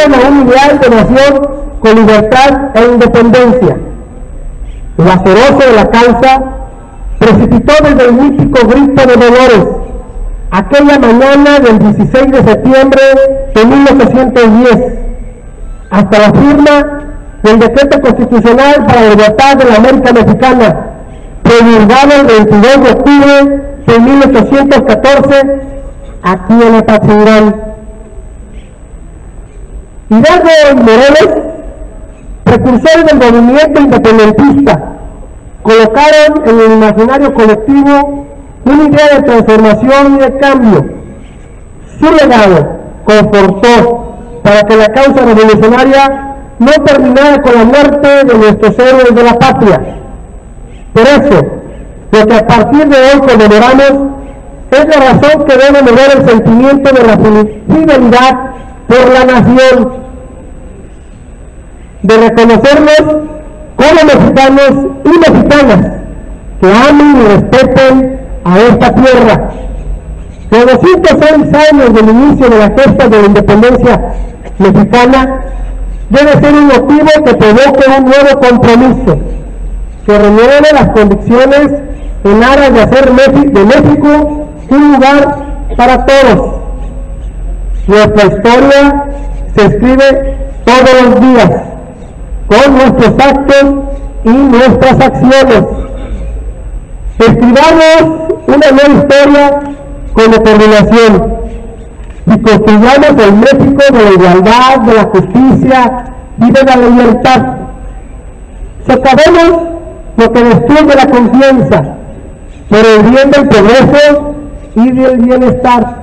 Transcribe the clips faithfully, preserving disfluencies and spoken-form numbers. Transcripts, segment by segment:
construyeron a un ideal de nación con libertad e independencia. El aceroso de la causa precipitó desde el mítico grito de Dolores, aquella mañana del dieciséis de septiembre de mil ochocientos diez, hasta la firma del decreto constitucional para la libertad de la América Mexicana, promulgado el veintidós de octubre de mil ochocientos catorce, aquí en Apatzingán. Hidalgo y Morelos, precursores del movimiento independentista, colocaron en el imaginario colectivo una idea de transformación y de cambio. Su legado confortó para que la causa revolucionaria no terminara con la muerte de nuestros héroes de la patria. Por eso, lo que a partir de hoy conmemoramos es la razón que debe mover el sentimiento de la fidelidad por la nación, de reconocernos como mexicanos y mexicanas que amen y respeten a esta tierra. Los doscientos seis años del inicio de la gesta de la independencia mexicana debe ser un motivo que provoque un nuevo compromiso, que renueve las convicciones en aras de hacer de México un lugar para todos. Nuestra historia se escribe todos los días, con nuestros actos y nuestras acciones. Escribamos una nueva historia con determinación y construyamos el México de la igualdad, de la justicia y de la libertad. Socavemos lo que destruye la confianza por el bien del progreso y del bienestar.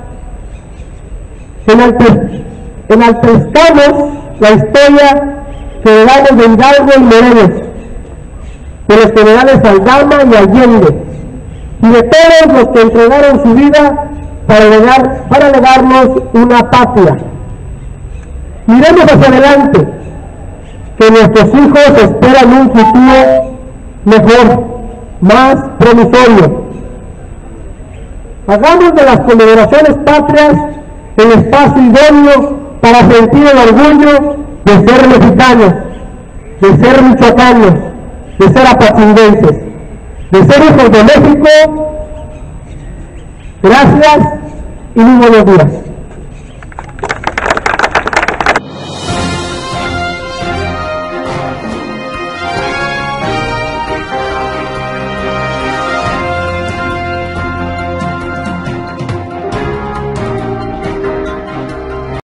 Enaltezcamos la historia que heredamos de Hidalgo y Morelos, de los generales Aldama y Allende, y de todos los que entregaron su vida para, legar, para legarnos una patria. Miremos hacia adelante, que nuestros hijos esperan un futuro mejor, más promisorio. Hagamos de las conmemoraciones patrias el espacio idóneo para sentir el orgullo de ser mexicanos, de ser michoacanos, de ser apatzinguenses, de ser hijos de México. Gracias y muy buenos días.